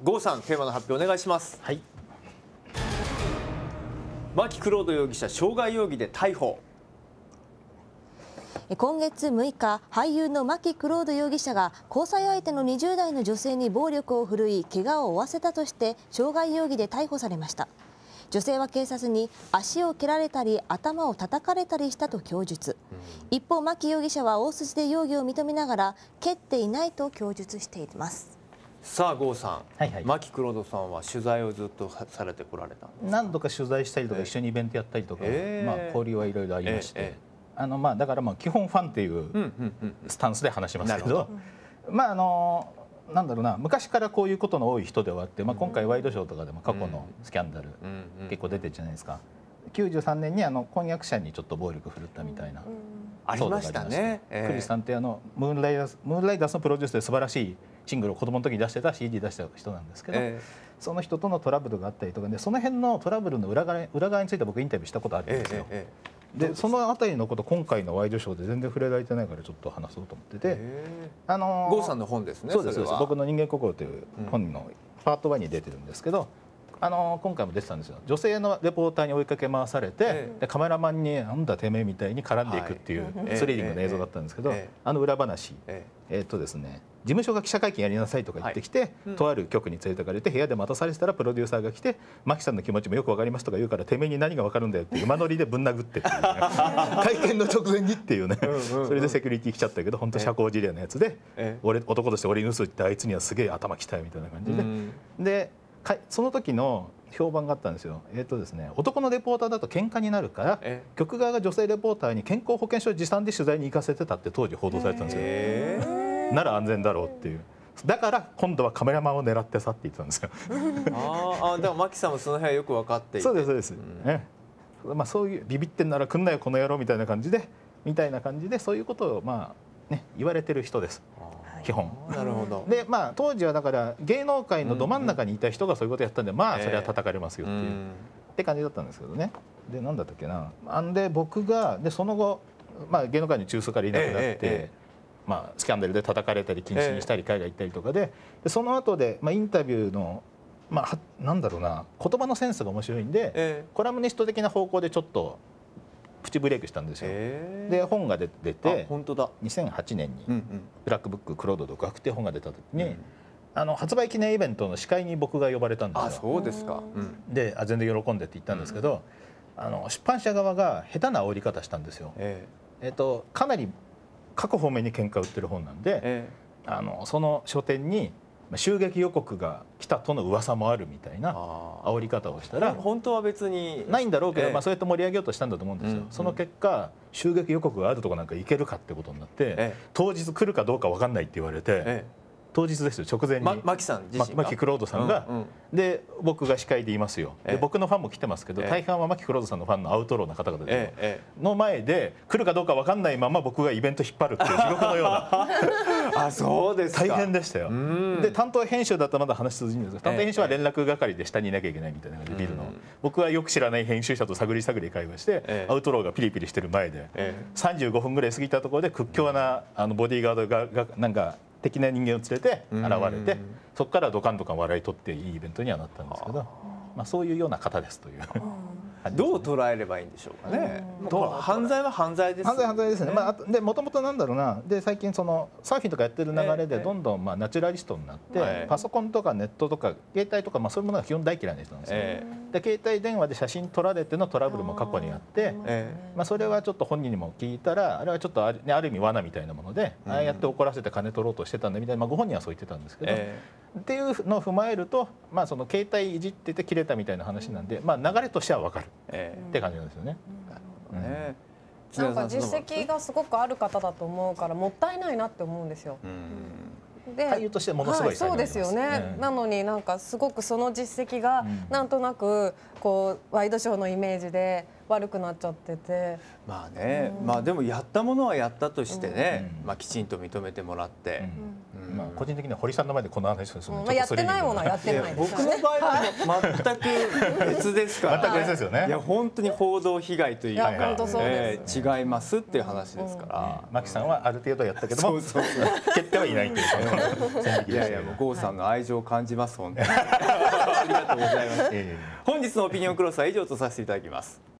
郷さん、テーマの発表お願いします。 はい。 牧クロード容疑者傷害容疑で逮捕。 今月6日、俳優の牧クロード容疑者が交際相手の20代の女性に暴力を振るい怪我を負わせたとして傷害容疑で逮捕されました。女性は警察に足を蹴られたり頭を叩かれたりしたと供述。一方、牧容疑者は大筋で容疑を認めながら蹴っていないと供述しています。 さあ郷さん、 はいはい、 牧クロードさんは取材をずっとされてこられたんですか？ 何度か取材したりとか一緒にイベントやったりとか、交流はいろいろありまして、だから基本ファンっていうスタンスで話しますけど、なんだろうな、昔からこういうことの多い人ではあって、今回ワイドショーとかでも過去のスキャンダル結構出てるじゃないですか。93年に婚約者にちょっと暴力振るったみたいな、 ありましたね。 クリスさんってムーンライダースのプロデュースで素晴らしいシングルを子供の時に出してた CD 出した人なんですけど、その人とのトラブルがあったりとかで、その辺のトラブルの裏側について僕インタビューしたことあるんですよ。でそのあたりのこと今回のワイドショーで全然触れられてないからちょっと話そうと思ってて、 郷さんの本ですね。 そうです、僕の人間国宝という本のパート1に出てるんですけど、今回も出てたんですよ。女性のレポーターに追いかけ回されて、でカメラマンになんだてめえみたいに絡んでいくっていうスリリングな映像だったんですけど、裏話、ですね、事務所が記者会見やりなさいとか言ってきて、とある局に連れてかれて部屋で待たされてたらプロデューサーが来て、牧さんの気持ちもよくわかりますとか言うから、てめえに何がわかるんだよって馬乗りでぶん殴ってっていう、ね、会見の直前にっていうね、それでセキュリティ来ちゃったけど、本当社交辞令のやつで、男として俺に嘘言ってあいつにはすげえ頭きたよみたいな感じで、その時の評判があったんですよ。ですね、男のレポーターだと喧嘩になるから、局側が女性レポーターに健康保険証持参で取材に行かせてたって当時報道されてたんですよ。なら安全だろうっていう。だから今度はカメラマンを狙ってさって言ってたんですよ。 でも牧さんもその辺はよく分かっていて。 そうですそうです。そういうビビってんなら来んなよこの野郎みたいな感じでそういうことを言われてる人です。基本。 なるほど。 で当時はだから芸能界のど真ん中にいた人がそういうことやったんで、それは叩かれますよって感じだったんですけどね。で何だったっけな。で僕がその後芸能界の中枢からいなくなって、スキャンダルで叩かれたり禁止にしたり海外行ったりとかで、その後でインタビューのなんだろうな、言葉のセンスが面白いんで、コラムニスト的な方向でちょっとプチブレイクしたんですよ。で本が出て、2008年に「ブラックブッククロード独白」っていう本が出た時に、発売記念イベントの司会に僕が呼ばれたんですよ。 そうですか。 で全然喜んでって言ったんですけど、出版社側が下手な煽り方したんですよ。かなり各方面に喧嘩売ってる本なんで、その書店に襲撃予告が来たとの噂もあるみたいな煽り方をしたら、 本当は別にないんだろうけど、そうやって盛り上げようとしたんだと思うんですよ。その結果襲撃予告があるとこなんか行けるかってことになって、当日来るかどうか分かんないって言われて、当日ですよ、直前に牧さん自身が、 牧クロードさんが、で僕が司会で言いますよ。で僕のファンも来てますけど、大半は牧クロードさんのファンのアウトローな方々での前で来るかどうか分かんないまま僕がイベント引っ張るっていう地獄のようなそうですか。 大変でしたよ。で担当編集だったらまだ話通じるんですけど、担当編集は連絡係で下にいなきゃいけないみたいな感じでビルの、僕はよく知らない編集者と探り会話して、アウトローがピリピリしてる前で35分ぐらい過ぎたところで屈強なボディーガードがなんか的な人間を連れて現れて、そこからドカンドカン笑い取っていいイベントにはなったんですけど、そういうような方ですという。 どう捉えればいいんでしょうかね。犯罪は犯罪です。 犯罪ですね。でもともとなんだろうな。で最近そのサーフィンとかやってる流れでどんどんナチュラリストになって、パソコンとかネットとか携帯とかそういうものが基本大嫌いな人なんですよ。で携帯電話で写真撮られてのトラブルも過去にあって、それはちょっと本人にも聞いたら、あれはちょっとある意味罠みたいなもので、ああやって怒らせて金取ろうとしてたんだみたいな、ご本人はそう言ってたんですけど、っていうのを踏まえると、その携帯いじってて切れたみたいな話なんで、流れとしては分かるって感じなんですよね。 なんか実績がすごくある方だと思うからもったいないなって思うんですよ。 俳優としてものすごいそうですよね。なのになんかすごくその実績がなんとなくこうワイドショーのイメージで悪くなっちゃってて、 でもやったものはやったとしてね、きちんと認めてもらって、 まあ個人的には堀さんの前でこの話をするのまあやってないものはやってないです僕の場合は全く別ですから。 全く別ですよね。 いや本当に報道被害というか、 いや本当そうです違いますっていう話ですから。 牧さんはある程度やったけどもそう蹴ってはいないという線引きでしたけど。 いやいやもう郷さんの愛情を感じます本当に。ありがとうございます。本日のオピニオンクロスは以上とさせていただきます。